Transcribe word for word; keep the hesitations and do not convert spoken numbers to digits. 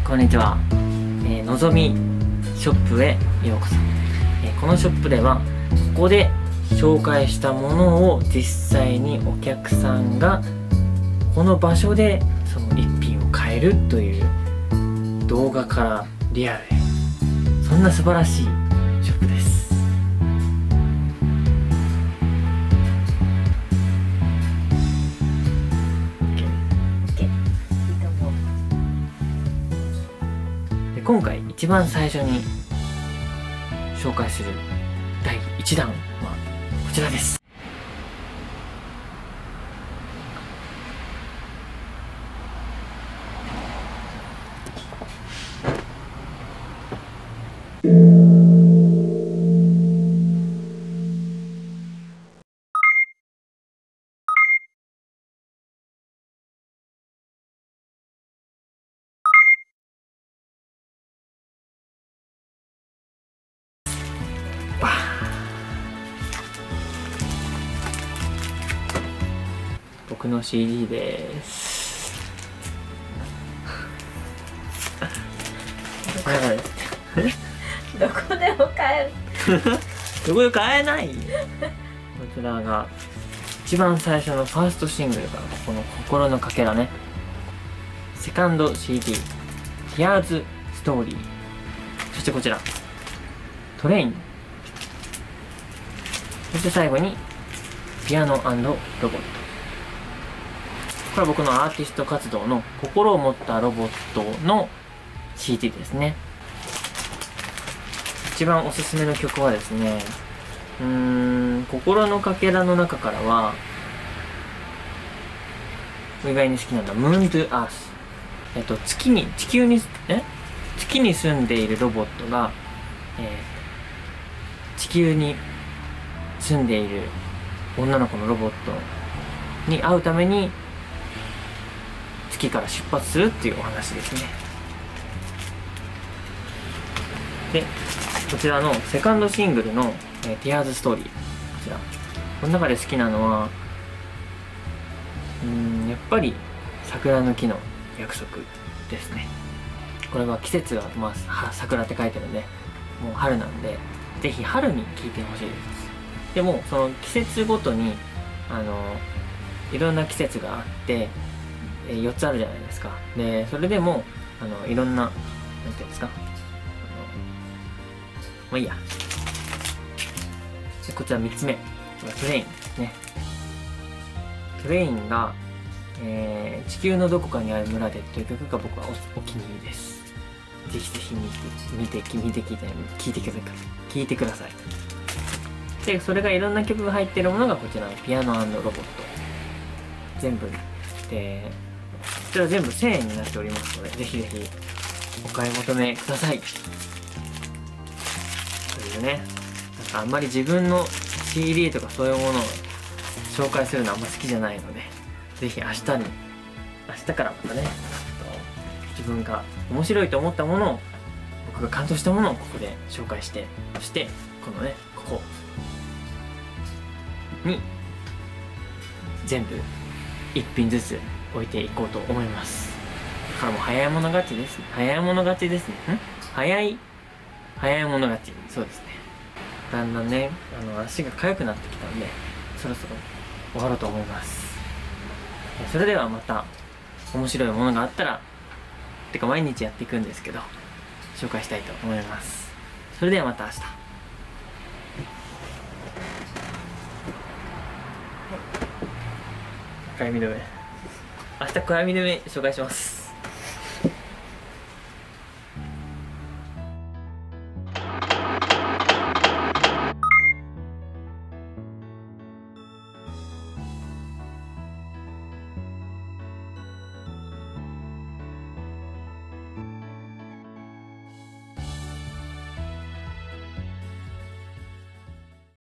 こんにちは、えー、のぞみショップへようこそ、えー、このショップではここで紹介したものを実際にお客さんがこの場所でその一品を買えるという動画からリアルへ、そんな素晴らしいショップです。今回一番最初に紹介するだいいちだんはこちらです。僕の シーディー です。これがですねどこでも買えるどこで買えないこちらが一番最初のファーストシングルからこの心のかけらね、セカンド シーディー Tears Story、 そしてこちらトレイン、そして最後にピアノ&ロボット。これは僕のアーティスト活動の心を持ったロボットの シーディー ですね。一番おすすめの曲はですね、うーん、心のかけらの中からは意外に好きなんだ、ムーン・トゥ・アース。えっと月に地球にえ月に住んでいるロボットが、えー、地球に住んでいる女の子のロボットに会うために月から出発するっていうお話ですね。でこちらのセカンドシングルの「えー、Tears Story」、こちらこの中で好きなのはうーんやっぱり桜の木の約束ですね。これは季節が、まあ、桜って書いてるんでもう春なんで、ぜひ春に聴いてほしいです。でもその季節ごとにあのいろんな季節があってよっつあるじゃないですか。でそれでもあのいろんななんていうんですか、あのまあいいや。でこちらみっつめ、トレインですね。トレインが、えー、地球のどこかにある村でという曲が僕は お, お気に入りです。ぜひぜひ見て見て見て聞いて聞いてください。聞いてください。でそれがいろんな曲が入っているものがこちらのピアノ&ロボット全部で、こちら全部せんえんになっておりますので、ぜひぜひお買い求めください。というね、なんかあんまり自分の シーディー とかそういうものを紹介するのはあんま好きじゃないので、ぜひ明日に明日からまたね、自分が面白いと思ったものを、僕が感動したものをここで紹介して、そしてこのねここに全部一品ずつ置いていこうと思います。だからもう早い者勝ちです。早い者勝ちですね。ん早い早い者勝ち。そうですね。だんだんね、あの足が痒くなってきたんで、そろそろ終わろうと思います。それではまた面白いものがあったら、てか毎日やっていくんですけど紹介したいと思います。それではまた明日。暦止め、明日暦止め紹介します。